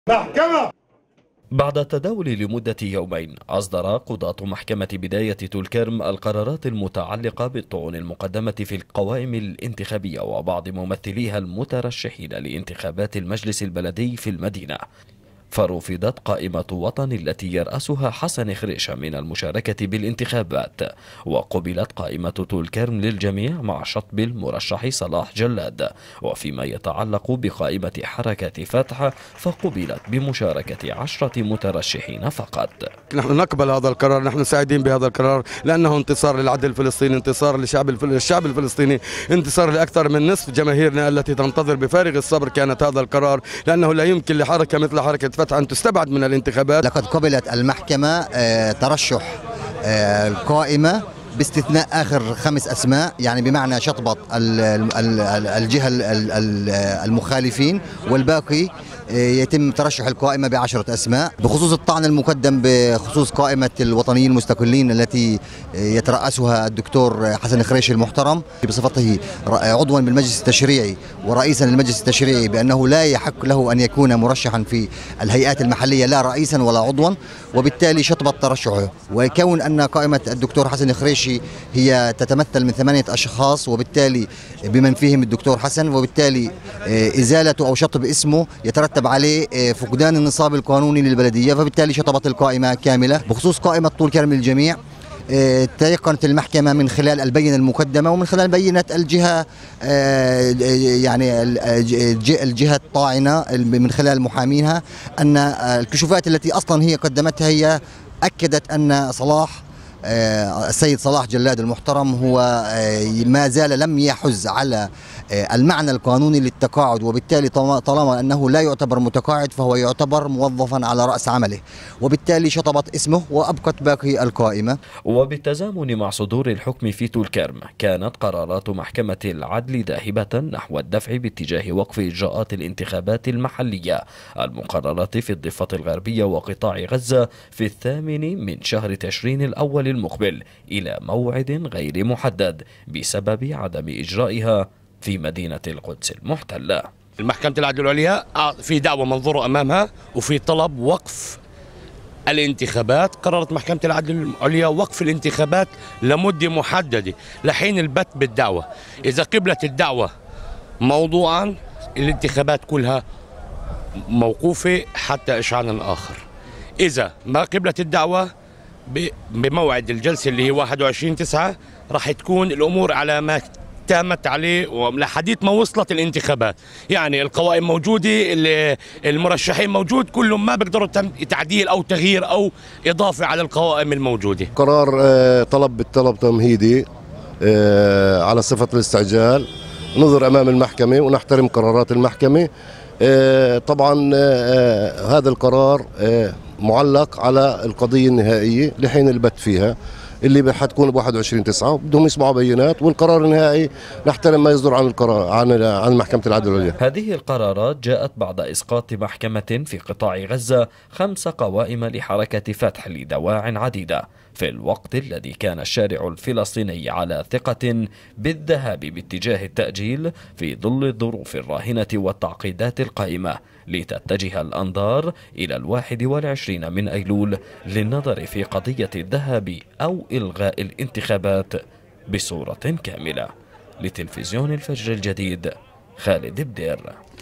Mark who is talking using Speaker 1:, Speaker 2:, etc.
Speaker 1: محكمة.
Speaker 2: بعد التداول لمدة يومين، أصدر قضاة محكمة بداية طولكرم القرارات المتعلقة بالطعون المقدمة في القوائم الانتخابية وبعض ممثليها المترشحين لانتخابات المجلس البلدي في المدينة. فرفضت قائمة وطن التي يرأسها حسن خريشة من المشاركة بالانتخابات، وقبلت قائمة طولكرم للجميع مع شطب المرشح صلاح جلاد. وفيما يتعلق بقائمة حركة فتح، فقبلت بمشاركة 10 مترشحين فقط.
Speaker 3: نحن نقبل هذا القرار، نحن سعيدين بهذا القرار لأنه انتصار للعدل الفلسطيني، انتصار للشعب الفلسطيني، انتصار لأكثر من نصف جماهيرنا التي تنتظر بفارغ الصبر كانت هذا القرار، لأنه لا يمكن لحركة مثل حركة فتح أن تستبعد من الانتخابات.
Speaker 4: لقد قبلت المحكمة ترشح القائمة باستثناء آخر 5 أسماء، يعني بمعنى شطبة الجهة المخالفين، والباقي يتم ترشح القائمة ب10 أسماء. بخصوص الطعن المقدم بخصوص قائمة الوطنيين المستقلين التي يترأسها الدكتور حسن خريشي المحترم بصفته عضوا بالمجلس التشريعي ورئيسا للمجلس التشريعي، بأنه لا يحق له أن يكون مرشحا في الهيئات المحلية لا رئيسا ولا عضوا، وبالتالي شطبت ترشحه. وكون أن قائمة الدكتور حسن خريشي هي تتمثل من 8 أشخاص، وبالتالي بمن فيهم الدكتور حسن، وبالتالي إزالته أو شطب اسمه يترتب عليه فقدان النصاب القانوني للبلدية، فبالتالي شطبت القائمة كاملة. بخصوص قائمة طولكرم للجميع، تيقنت المحكمة من خلال البينة المقدمة ومن خلال بينة الجهة، يعني الجهة الطاعنة من خلال محاميها، أن الكشوفات التي أصلا هي قدمتها هي أكدت أن السيد صلاح جلاد المحترم هو ما زال لم يحز على المعنى القانوني للتقاعد، وبالتالي طالما أنه لا يعتبر متقاعد فهو يعتبر موظفا على رأس عمله، وبالتالي شطبت اسمه وأبقت باقي القائمة.
Speaker 2: وبالتزامن مع صدور الحكم في طولكرم، كانت قرارات محكمة العدل ذاهبة نحو الدفع باتجاه وقف إجراءات الانتخابات المحلية المقررة في الضفة الغربية وقطاع غزة في 8 من شهر تشرين الأول المقبل إلى موعد غير محدد بسبب عدم إجرائها في مدينة القدس المحتلة.
Speaker 5: المحكمة العدل العليا في دعوة منظورة أمامها وفي طلب وقف الانتخابات. قررت محكمة العدل العليا وقف الانتخابات لمدة محددة لحين البت بالدعوة. إذا قبلت الدعوة موضوعا، الانتخابات كلها موقوفة حتى إشعار آخر. إذا ما قبلت الدعوة بموعد الجلسة اللي هي 21/9 راح تكون الأمور على ما تامت عليه لحديث ما وصلت الانتخابات. يعني القوائم موجودة، المرشحين موجود، كلهم ما بيقدروا تعديل أو تغيير أو إضافة على القوائم الموجودة.
Speaker 6: قرار بالطلب تمهيدي على صفة الاستعجال، نظر أمام المحكمة ونحترم قرارات المحكمة. طبعا هذا القرار معلق على القضية النهائية لحين البت فيها اللي حتكون ب21/9، بدهم يسمعوا بينات، والقرار النهائي نحترم ما يصدر عن القرار عن محكمة العدل العليا.
Speaker 2: هذه القرارات جاءت بعد إسقاط محكمة في قطاع غزة 5 قوائم لحركة فتح لدواع عديدة، في الوقت الذي كان الشارع الفلسطيني على ثقة بالذهاب باتجاه التأجيل في ظل الظروف الراهنة والتعقيدات القائمة، لتتجه الأنظار إلى 21 من أيلول للنظر في قضية الذهاب أو إلغاء الانتخابات بصورة كاملة. لتلفزيون الفجر الجديد، خالد بدير.